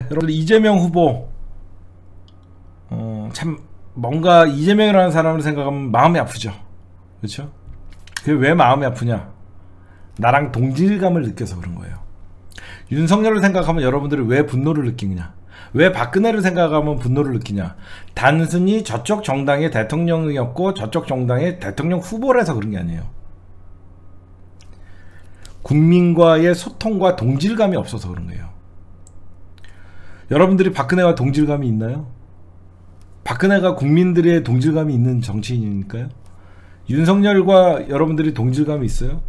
여러분들 이재명 후보 참 뭔가 이재명이라는 사람을 생각하면 마음이 아프죠. 그렇죠? 그게 왜 마음이 아프냐? 나랑 동질감을 느껴서 그런 거예요. 윤석열을 생각하면 여러분들이 왜 분노를 느끼느냐? 왜 박근혜를 생각하면 분노를 느끼냐? 단순히 저쪽 정당의 대통령이었고 저쪽 정당의 대통령 후보라서 그런 게 아니에요. 국민과의 소통과 동질감이 없어서 그런 거예요. 여러분들이 박근혜와 동질감이 있나요? 박근혜가 국민들의 동질감이 있는 정치인이니까요. 윤석열과 여러분들이 동질감이 있어요?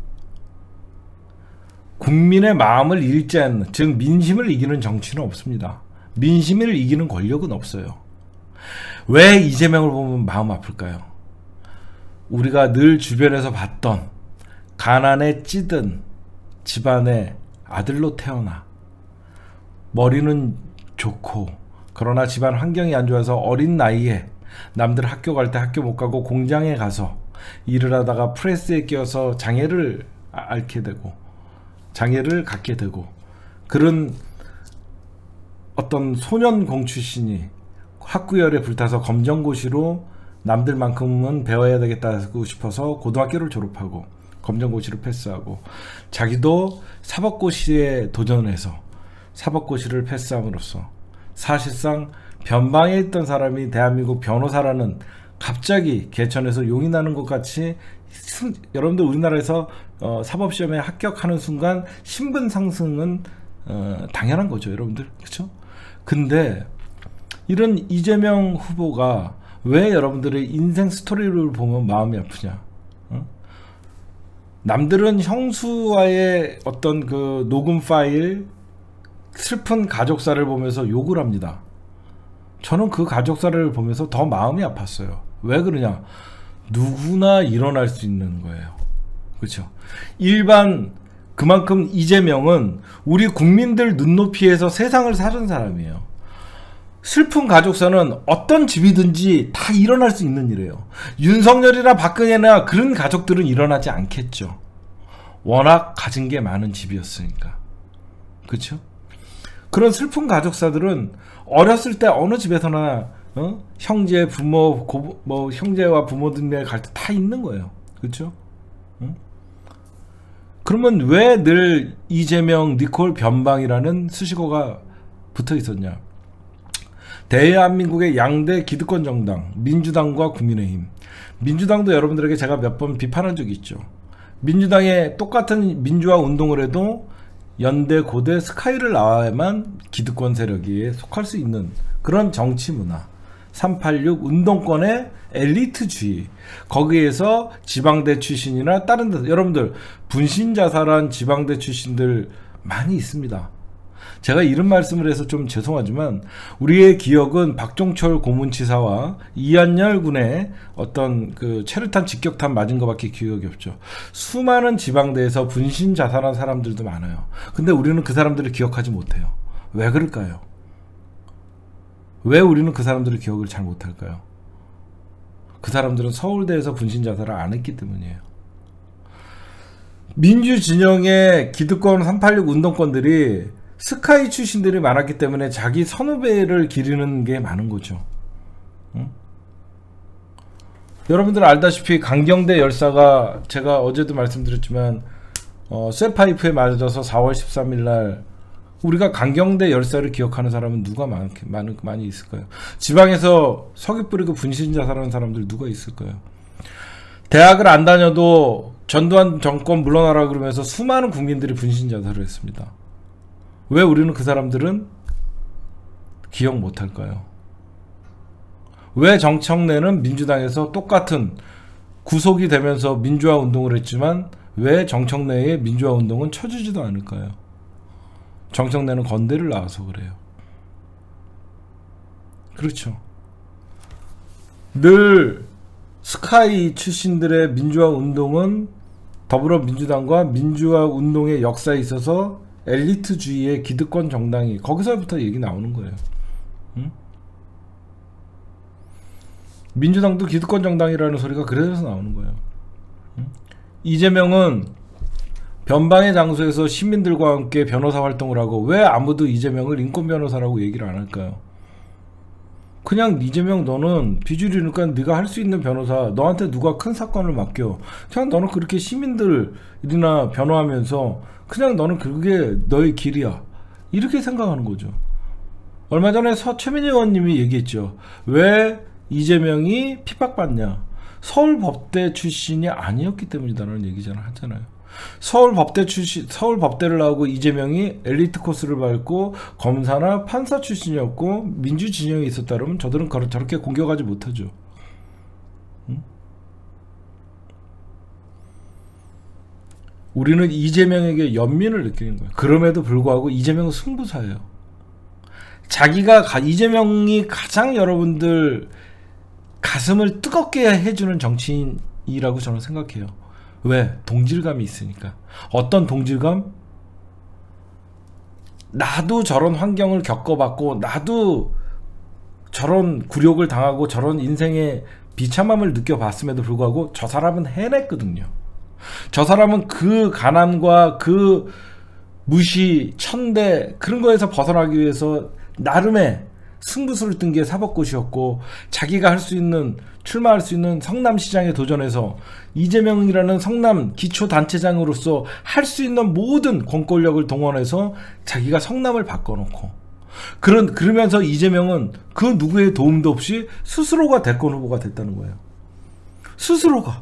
국민의 마음을 읽지 않는, 즉 민심을 이기는 정치는 없습니다. 민심을 이기는 권력은 없어요. 왜 이재명을 보면 마음 아플까요? 우리가 늘 주변에서 봤던 가난에 찌든 집안의 아들로 태어나 머리는 좋고 그러나 집안 환경이 안 좋아서 어린 나이에 남들 학교 갈 때 학교 못 가고 공장에 가서 일을 하다가 프레스에 끼어서 장애를 앓게 되고 장애를 갖게 되고 그런 어떤 소년공 출신이 학구열에 불타서 검정고시로 남들만큼은 배워야 되겠다고 싶어서 고등학교를 졸업하고 검정고시를 패스하고 자기도 사법고시에 도전해서 사법고시를 패스함으로써 사실상 변방에 있던 사람이 대한민국 변호사라는 갑자기 개천에서 용이 나는 것 같이 여러분들 우리나라에서 사법시험에 합격하는 순간 신분 상승은 당연한 거죠, 여러분들. 그렇죠? 근데 이런 이재명 후보가 왜 여러분들의 인생 스토리를 보면 마음이 아프냐? 남들은 형수와의 어떤 그 녹음 파일, 슬픈 가족사를 보면서 욕을 합니다. 저는 그 가족사를 보면서 더 마음이 아팠어요. 왜 그러냐? 누구나 일어날 수 있는 거예요. 그렇죠? 일반 그만큼 이재명은 우리 국민들 눈높이에서 세상을 사는 사람이에요. 슬픈 가족사는 어떤 집이든지 다 일어날 수 있는 일이에요. 윤석열이나 박근혜나 그런 가족들은 일어나지 않겠죠. 워낙 가진 게 많은 집이었으니까. 그렇죠? 그런 슬픈 가족사들은 어렸을 때 어느 집에서나 형제, 부모, 형제와 부모들의 갈등 다 있는 거예요. 그렇죠? 그러면 왜 늘 이재명, 니콜, 변방이라는 수식어가 붙어 있었냐? 대한민국의 양대 기득권 정당, 민주당과 국민의힘. 민주당도 여러분들에게 제가 몇 번 비판한 적이 있죠. 민주당에 똑같은 민주화 운동을 해도 연대, 고대, 스카이를 나와야만 기득권 세력에 속할 수 있는 그런 정치 문화. 386 운동권의 엘리트주의. 거기에서 지방대 출신이나 다른 데 여러분들 분신자살한 지방대 출신들 많이 있습니다. 제가 이런 말씀을 해서 좀 죄송하지만 우리의 기억은 박종철 고문치사와 이한열 군의 어떤 그 체류탄 직격탄 맞은 것밖에 기억이 없죠. 수많은 지방대에서 분신 자살한 사람들도 많아요. 근데 우리는 그 사람들을 기억하지 못해요. 왜 그럴까요? 왜 우리는 그 사람들의 기억을 잘 못할까요? 그 사람들은 서울대에서 분신 자살을 안 했기 때문이에요. 민주진영의 기득권 386 운동권들이 스카이 출신들이 많았기 때문에 자기 선후배를 기리는 게 많은 거죠. 응? 여러분들 알다시피 강경대 열사가 제가 어제도 말씀드렸지만 쇠파이프에 맞아서 4월 13일 날 우리가 강경대 열사를 기억하는 사람은 누가 많이 있을까요? 지방에서 석유 뿌리고 분신 자살하는 사람들 누가 있을까요? 대학을 안 다녀도 전두환 정권 물러나라 그러면서 수많은 국민들이 분신 자살을 했습니다. 왜 우리는 그 사람들은 기억 못할까요? 왜 정청래는 민주당에서 똑같은 구속이 되면서 민주화 운동을 했지만 왜 정청래의 민주화 운동은 쳐주지도 않을까요? 정청래는 건대를 나와서 그래요. 그렇죠. 늘 스카이 출신들의 민주화 운동은 더불어민주당과 민주화 운동의 역사에 있어서 엘리트주의의 기득권 정당이 거기서부터 얘기 나오는 거예요. 응? 민주당도 기득권 정당이라는 소리가 그래서 나오는 거예요. 응? 이재명은 변방의 장소에서 시민들과 함께 변호사 활동을 하고 왜 아무도 이재명을 인권 변호사라고 얘기를 안 할까요? 그냥 이재명 너는 비주류니까 네가 할 수 있는 변호사, 너한테 누가 큰 사건을 맡겨, 그냥 너는 그렇게 시민들이나 변호하면서 그냥 너는 그게 너의 길이야, 이렇게 생각하는 거죠. 얼마 전에 최민희 의원님이 얘기했죠. 왜 이재명이 핍박받냐, 서울법대 출신이 아니었기 때문이다라는 얘기잖아요. 하잖아요. 서울법대를 나오고 이재명이 엘리트 코스를 밟고 검사나 판사 출신이었고 민주 진영에 있었다 그러면 저들은 저렇게 공격하지 못하죠. 응? 우리는 이재명에게 연민을 느끼는 거예요. 그럼에도 불구하고 이재명은 승부사예요. 이재명이 가장 여러분들 가슴을 뜨겁게 해주는 정치인이라고 저는 생각해요. 왜? 동질감이 있으니까. 어떤 동질감? 나도 저런 환경을 겪어봤고 나도 저런 굴욕을 당하고 저런 인생의 비참함을 느껴봤음에도 불구하고 저 사람은 해냈거든요. 저 사람은 그 가난과 그 무시, 천대 그런 거에서 벗어나기 위해서 나름의 승부수를 뜬 게 사법고시였고, 자기가 할 수 있는, 출마할 수 있는 성남시장에 도전해서 이재명이라는 성남 기초단체장으로서 할 수 있는 모든 권권력을 동원해서 자기가 성남을 바꿔놓고, 그러면서 이재명은 그 누구의 도움도 없이 스스로가 대권 후보가 됐다는 거예요. 스스로가.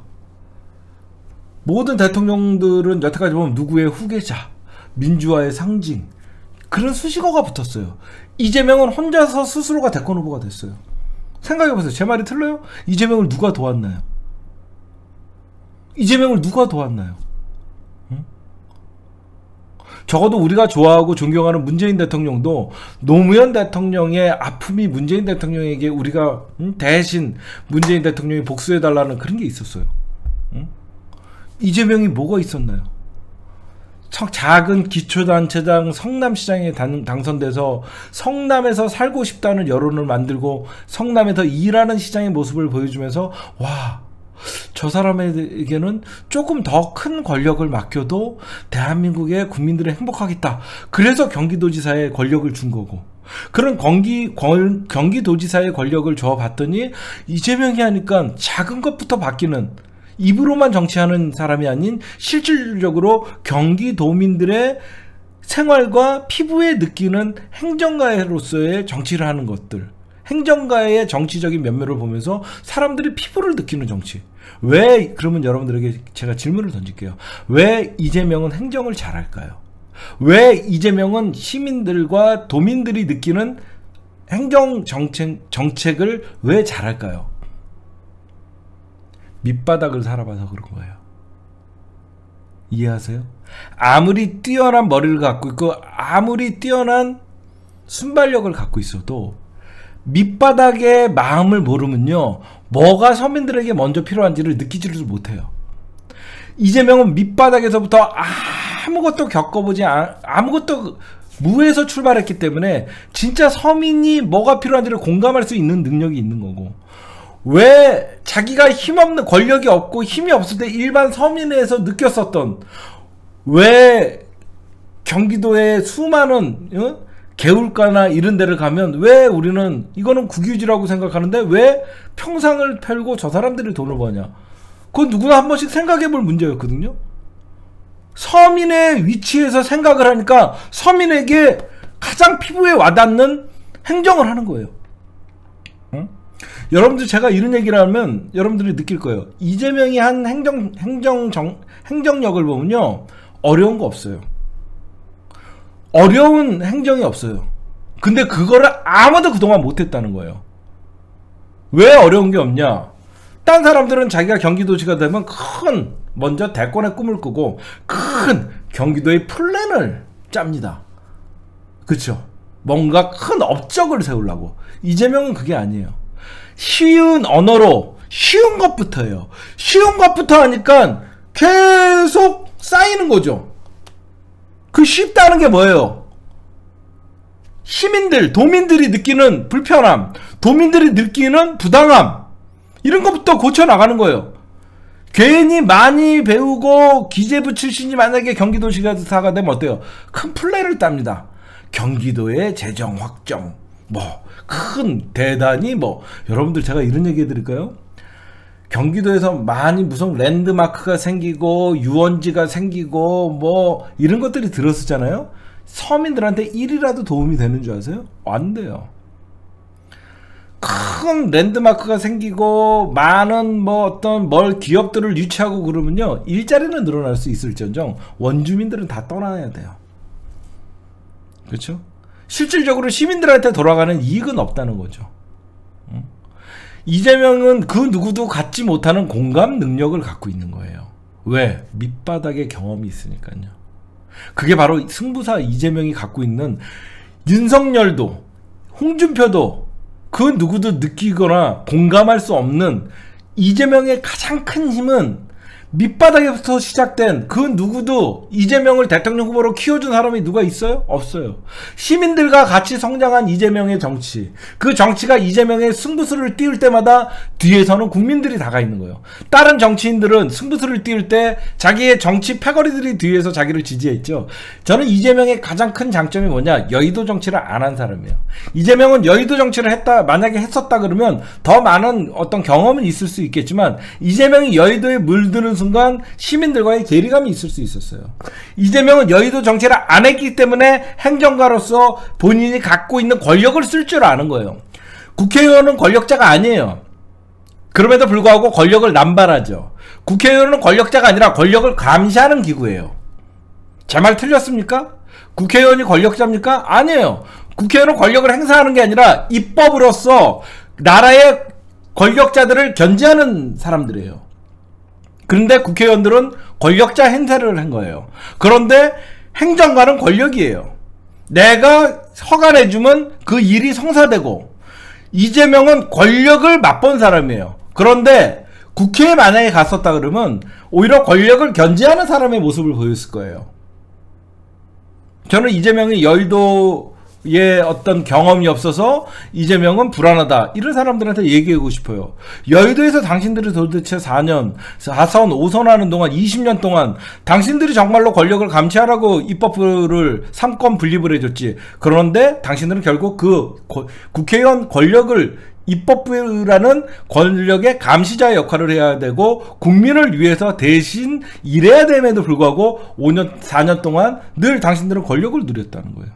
모든 대통령들은 여태까지 보면 누구의 후계자, 민주화의 상징, 그런 수식어가 붙었어요. 이재명은 혼자서 스스로가 대권 후보가 됐어요. 생각해보세요. 제 말이 틀려요? 이재명을 누가 도왔나요? 이재명을 누가 도왔나요? 응? 적어도 우리가 좋아하고 존경하는 문재인 대통령도 노무현 대통령의 아픔이 문재인 대통령에게 우리가 대신 문재인 대통령이 복수해달라는 그런 게 있었어요. 응? 이재명이 뭐가 있었나요? 작은 기초단체장 성남시장에 당선돼서 성남에서 살고 싶다는 여론을 만들고 성남에서 일하는 시장의 모습을 보여주면서, 와, 저 사람에게는 조금 더 큰 권력을 맡겨도 대한민국의 국민들이 행복하겠다. 그래서 경기도지사의 권력을 준 거고, 그런 경기도지사의 권력을 줘봤더니 이재명이 하니까 작은 것부터 바뀌는, 입으로만 정치하는 사람이 아닌 실질적으로 경기도민들의 생활과 피부에 느끼는 행정가로서의 정치를 하는 것들, 행정가의 정치적인 면면을 보면서 사람들이 피부를 느끼는 정치. 왜, 그러면 여러분들에게 제가 질문을 던질게요. 왜 이재명은 행정을 잘할까요? 왜 이재명은 시민들과 도민들이 느끼는 행정 정책을 왜 잘할까요? 밑바닥을 살아봐서 그런 거예요. 이해하세요? 아무리 뛰어난 머리를 갖고 있고 아무리 뛰어난 순발력을 갖고 있어도 밑바닥의 마음을 모르면요, 뭐가 서민들에게 먼저 필요한지를 느끼지를 못해요. 이재명은 밑바닥에서부터 아무것도 겪어보지, 아무것도 무에서 출발했기 때문에 진짜 서민이 뭐가 필요한지를 공감할 수 있는 능력이 있는 거고, 왜 자기가 힘없는, 권력이 없고 힘이 없을 때 일반 서민에서 느꼈었던, 왜 경기도의 수많은 개울가나 이런 데를 가면 왜 우리는 이거는 국유지라고 생각하는데 왜 평상을 펴고 저 사람들이 돈을 버냐, 그건 누구나 한 번씩 생각해 볼 문제였거든요. 서민의 위치에서 생각을 하니까 서민에게 가장 피부에 와닿는 행정을 하는 거예요. 응? 여러분들, 제가 이런 얘기를 하면 여러분들이 느낄 거예요. 이재명이 한 행정력을 보면요, 어려운 거 없어요. 어려운 행정이 없어요. 근데 그거를 아무도 그동안 못했다는 거예요. 왜 어려운 게 없냐? 딴 사람들은 자기가 경기도지가 되면 먼저 대권의 꿈을 꾸고 큰 경기도의 플랜을 짭니다. 그쵸? 뭔가 큰 업적을 세우려고. 이재명은 그게 아니에요. 쉬운 언어로 쉬운 것부터예요. 쉬운 것부터 하니까 계속 쌓이는 거죠. 그 쉽다는 게 뭐예요? 시민들, 도민들이 느끼는 불편함, 도민들이 느끼는 부당함, 이런 것부터 고쳐나가는 거예요. 괜히 많이 배우고 기재부 출신이 만약에 경기도지사가 되면 어때요? 큰 플레이를 땁니다. 경기도의 재정 확정, 큰 대단히 여러분들 제가 이런 얘기 해드릴까요? 경기도에서 많이 무슨 랜드마크가 생기고 유원지가 생기고 이런 것들이 들었었잖아요. 서민들한테 1이라도 도움이 되는 줄 아세요? 안 돼요. 큰 랜드마크가 생기고 많은 어떤 기업들을 유치하고 그러면요, 일자리는 늘어날 수 있을지언정 원주민들은 다 떠나야 돼요. 그렇죠? 실질적으로 시민들한테 돌아가는 이익은 없다는 거죠. 이재명은 그 누구도 갖지 못하는 공감 능력을 갖고 있는 거예요. 왜? 밑바닥의 경험이 있으니까요. 그게 바로 승부사 이재명이 갖고 있는, 윤석열도 홍준표도 그 누구도 느끼거나 공감할 수 없는 이재명의 가장 큰 힘은 밑바닥에부터 시작된, 그 누구도 이재명을 대통령 후보로 키워준 사람이 누가 있어요? 없어요. 시민들과 같이 성장한 이재명의 정치, 그 정치가 이재명의 승부수를 띄울 때마다 뒤에서는 국민들이 다가 있는 거예요. 다른 정치인들은 승부수를 띄울 때 자기의 정치 패거리들이 뒤에서 자기를 지지했죠. 저는 이재명의 가장 큰 장점이 뭐냐, 여의도 정치를 안 한 사람이에요. 이재명은 여의도 정치를 만약에 했었다 그러면 더 많은 어떤 경험은 있을 수 있겠지만, 이재명이 여의도에 물드는 순간 시민들과의 괴리감이 있을 수 있었어요. 이재명은 여의도 정치를 안 했기 때문에 행정가로서 본인이 갖고 있는 권력을 쓸 줄 아는 거예요. 국회의원은 권력자가 아니에요. 그럼에도 불구하고 권력을 남발하죠. 국회의원은 권력자가 아니라 권력을 감시하는 기구예요. 제 말 틀렸습니까? 국회의원이 권력자입니까? 아니에요. 국회의원은 권력을 행사하는 게 아니라 입법으로서 나라의 권력자들을 견제하는 사람들이에요. 그런데 국회의원들은 권력자 행세를 한 거예요. 그런데 행정가는 권력이에요. 내가 허가내주면 그 일이 성사되고, 이재명은 권력을 맛본 사람이에요. 그런데 국회에 만약에 갔었다 그러면 오히려 권력을 견제하는 사람의 모습을 보였을 거예요. 저는 이재명이 여의도에 어떤 경험이 없어서 이재명은 불안하다, 이런 사람들한테 얘기하고 싶어요. 여의도에서 당신들이 도대체 4년 4선 5선 하는 동안, 20년 동안 당신들이 정말로 권력을 감시하라고 입법부를 3권 분립을 해줬지. 그런데 당신들은 결국 그 국회의원 권력을, 입법부라는 권력의 감시자의 역할을 해야 되고 국민을 위해서 대신 일해야 됨에도 불구하고 5년 4년 동안 늘 당신들은 권력을 누렸다는 거예요.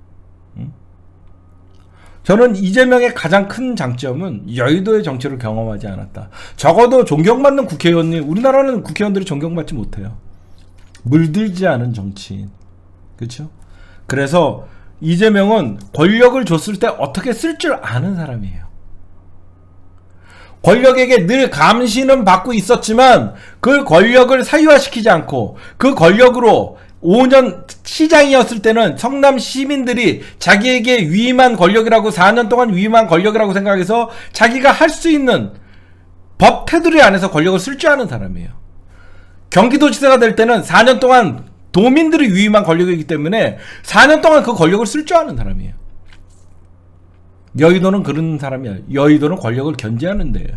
저는 이재명의 가장 큰 장점은 여의도의 정치를 경험하지 않았다. 적어도 존경받는 국회의원이, 우리나라는 국회의원들이 존경받지 못해요. 물들지 않은 정치인. 그렇죠? 그래서 이재명은 권력을 줬을 때 어떻게 쓸 줄 아는 사람이에요. 권력에게 늘 감시는 받고 있었지만 그 권력을 사유화시키지 않고, 그 권력으로 5년 시장이었을 때는 성남 시민들이 자기에게 위임한 권력이라고, 4년 동안 위임한 권력이라고 생각해서 자기가 할 수 있는 법 테두리 안에서 권력을 쓸 줄 아는 사람이에요. 경기도지사가 될 때는 4년 동안 도민들이 위임한 권력이기 때문에 4년 동안 그 권력을 쓸 줄 아는 사람이에요. 여의도는 그런 사람이야. 여의도는 권력을 견제하는 데예요.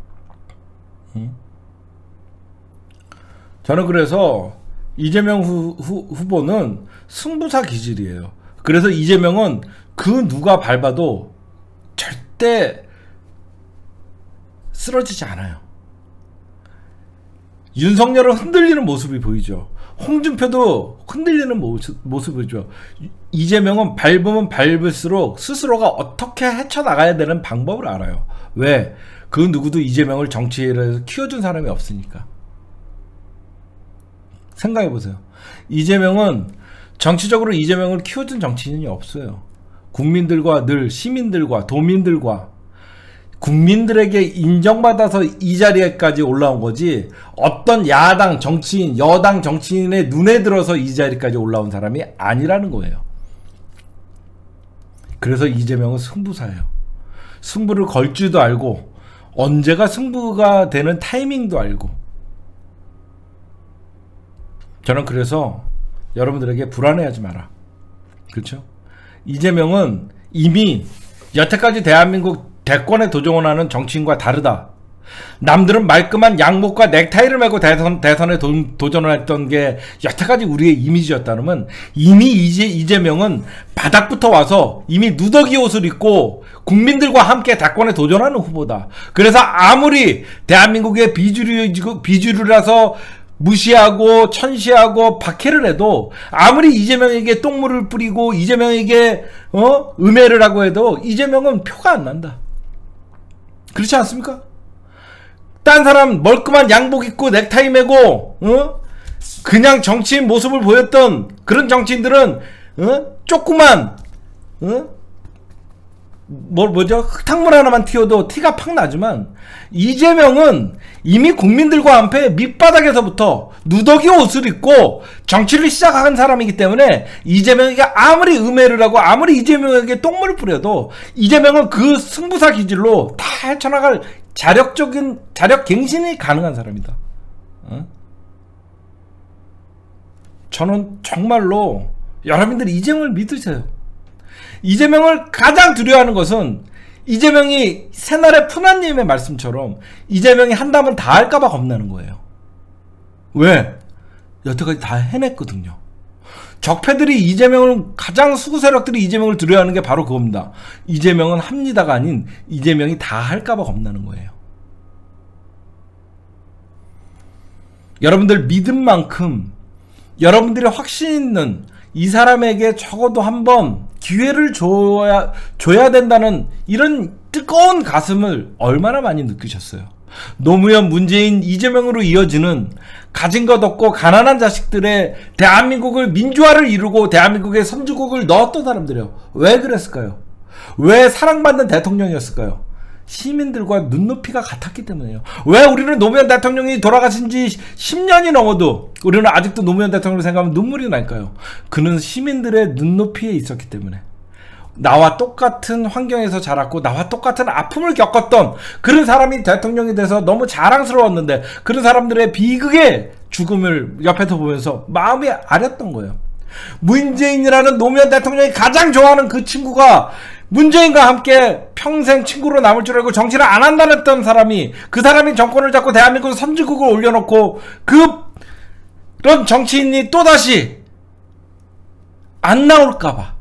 저는 그래서 이재명 후보는 승부사 기질이에요. 그래서 이재명은 그 누가 밟아도 절대 쓰러지지 않아요. 윤석열은 흔들리는 모습이 보이죠. 홍준표도 흔들리는 모습을 보이죠. 이재명은 밟으면 밟을수록 스스로가 어떻게 헤쳐나가야 되는 방법을 알아요. 왜? 그 누구도 이재명을 정치에서 키워준 사람이 없으니까. 생각해보세요. 이재명은 정치적으로 이재명을 키워준 정치인이 없어요. 국민들과 늘 시민들과 도민들과 국민들에게 인정받아서 이 자리에까지 올라온 거지, 어떤 야당 정치인, 여당 정치인의 눈에 들어서 이 자리까지 올라온 사람이 아니라는 거예요. 그래서 이재명은 승부사예요. 승부를 걸 줄도 알고 언제가 승부가 되는 타이밍도 알고. 저는 그래서 여러분들에게 불안해하지 마라. 그렇죠? 이재명은 이미 여태까지 대한민국 대권에 도전하는 정치인과 다르다. 남들은 말끔한 양복과 넥타이를 메고 대선에 도전을 했던 게 여태까지 우리의 이미지였다면, 이미 이재명은 바닥부터 와서 이미 누더기 옷을 입고 국민들과 함께 대권에 도전하는 후보다. 그래서 아무리 대한민국의 비주류라서 무시하고 천시하고 박해를 해도, 아무리 이재명에게 똥물을 뿌리고 이재명에게 음해를 하고 해도 이재명은 표가 안 난다. 그렇지 않습니까? 딴 사람 멀끔한 양복 입고 넥타이 메고 그냥 정치인 모습을 보였던 그런 정치인들은 조그만 흙탕물 하나만 튀어도 티가 팍 나지만, 이재명은 이미 국민들과 함께 밑바닥에서부터 누더기 옷을 입고 정치를 시작한 사람이기 때문에, 이재명에게 아무리 음해를 하고 아무리 이재명에게 똥물을 뿌려도 이재명은 그 승부사 기질로 다 헤쳐나갈 자력 갱신이 가능한 사람이다. 저는 정말로 여러분들이 이재명을 믿으세요. 이재명을 가장 두려워하는 것은, 이재명이 새날의 푸나님의 말씀처럼 이재명이 한다면 다 할까봐 겁나는 거예요. 왜? 여태까지 다 해냈거든요. 적폐들이 이재명을, 가장 수구 세력들이 이재명을 두려워하는 게 바로 그겁니다. 이재명은 합니다가 아닌 이재명이 다 할까봐 겁나는 거예요. 여러분들 믿음 만큼 여러분들이 확신 있는 이 사람에게 적어도 한번 기회를 줘야 된다는 이런 뜨거운 가슴을 얼마나 많이 느끼셨어요? 노무현, 문재인, 이재명으로 이어지는 가진 것 없고 가난한 자식들의 대한민국을, 민주화를 이루고 대한민국의 선진국을 넣었던 사람들이요. 왜 그랬을까요? 왜 사랑받는 대통령이었을까요? 시민들과 눈높이가 같았기 때문이에요. 왜 우리는 노무현 대통령이 돌아가신 지 10년이 넘어도 우리는 아직도 노무현 대통령을 생각하면 눈물이 날까요? 그는 시민들의 눈높이에 있었기 때문에. 나와 똑같은 환경에서 자랐고 나와 똑같은 아픔을 겪었던 그런 사람이 대통령이 돼서 너무 자랑스러웠는데, 그런 사람들의 비극의 죽음을 옆에서 보면서 마음이 아렸던 거예요. 문재인이라는 노무현 대통령이 가장 좋아하는 그 친구가 문재인과 함께 평생 친구로 남을 줄 알고 정치를 안 한다는 했던 사람이, 그 사람이 정권을 잡고 대한민국 선진국을 올려놓고 그런 정치인이 또다시 안 나올까봐,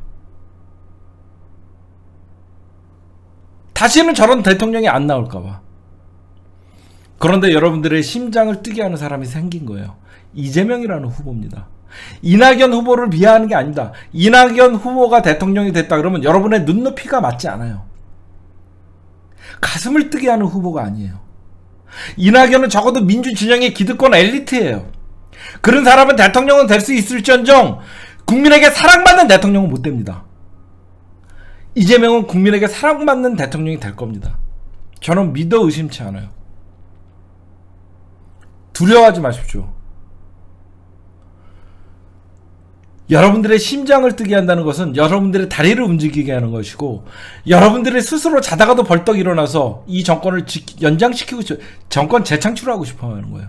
다시는 저런 대통령이 안 나올까봐. 그런데 여러분들의 심장을 뛰게 하는 사람이 생긴 거예요. 이재명이라는 후보입니다. 이낙연 후보를 비하하는 게 아닙니다. 이낙연 후보가 대통령이 됐다 그러면 여러분의 눈높이가 맞지 않아요. 가슴을 뜨게 하는 후보가 아니에요. 이낙연은 적어도 민주진영의 기득권 엘리트예요. 그런 사람은 대통령은 될 수 있을지언정 국민에게 사랑받는 대통령은 못 됩니다. 이재명은 국민에게 사랑받는 대통령이 될 겁니다. 저는 믿어 의심치 않아요. 두려워하지 마십시오. 여러분들의 심장을 뜨게 한다는 것은 여러분들의 다리를 움직이게 하는 것이고, 여러분들이 스스로 자다가도 벌떡 일어나서 이 정권을 연장시키고 정권 재창출하고 싶어 하는 거예요.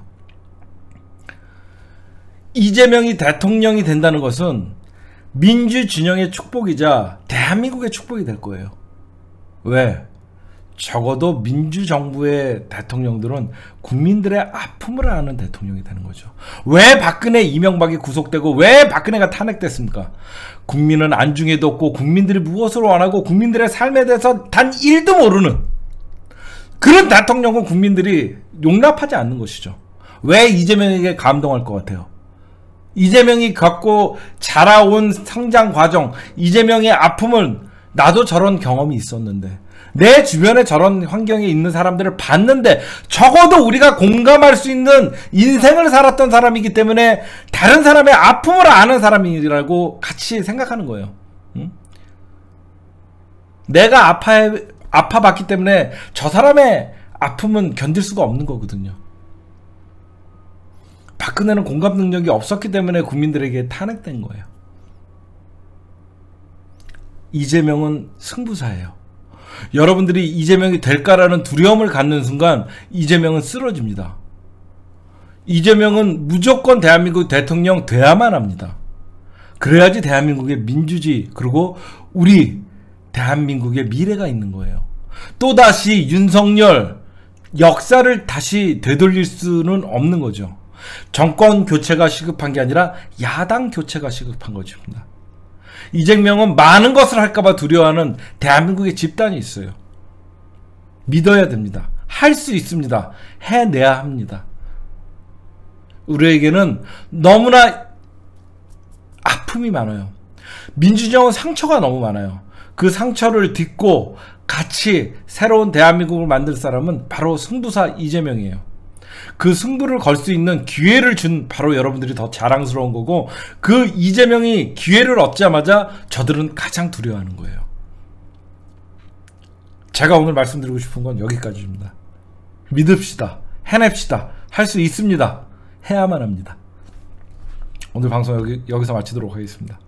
이재명이 대통령이 된다는 것은 민주진영의 축복이자 대한민국의 축복이 될 거예요. 왜? 적어도 민주정부의 대통령들은 국민들의 아픔을 아는 대통령이 되는 거죠. 왜 박근혜, 이명박이 구속되고 왜 박근혜가 탄핵됐습니까? 국민은 안중에도 없고 국민들이 무엇을 원하고 국민들의 삶에 대해서 단 1도 모르는 그런 대통령은 국민들이 용납하지 않는 것이죠. 왜 이재명에게 감동할 것 같아요? 이재명이 겪고 자라온 성장 과정, 이재명의 아픔은 나도 저런 경험이 있었는데, 내 주변에 저런 환경에 있는 사람들을 봤는데, 적어도 우리가 공감할 수 있는 인생을 살았던 사람이기 때문에 다른 사람의 아픔을 아는 사람이라고 같이 생각하는 거예요. 응? 내가 아파봤기 때문에 저 사람의 아픔은 견딜 수가 없는 거거든요. 박근혜는 공감 능력이 없었기 때문에 국민들에게 탄핵된 거예요. 이재명은 승부사예요. 여러분들이 이재명이 될까라는 두려움을 갖는 순간 이재명은 쓰러집니다. 이재명은 무조건 대한민국 대통령 돼야만 합니다. 그래야지 대한민국의 민주주의, 그리고 우리 대한민국의 미래가 있는 거예요. 또다시 윤석열, 역사를 다시 되돌릴 수는 없는 거죠. 정권 교체가 시급한 게 아니라 야당 교체가 시급한 것입니다. 이재명은 많은 것을 할까봐 두려워하는 대한민국의 집단이 있어요. 믿어야 됩니다. 할 수 있습니다. 해내야 합니다. 우리에게는 너무나 아픔이 많아요. 민주정은 상처가 너무 많아요. 그 상처를 딛고 같이 새로운 대한민국을 만들 사람은 바로 승부사 이재명이에요. 그 승부를 걸 수 있는 기회를 준 바로 여러분들이 더 자랑스러운 거고, 그 이재명이 기회를 얻자마자 저들은 가장 두려워하는 거예요. 제가 오늘 말씀드리고 싶은 건 여기까지입니다. 믿읍시다. 해냅시다. 할 수 있습니다. 해야만 합니다. 오늘 방송 여기서 마치도록 하겠습니다.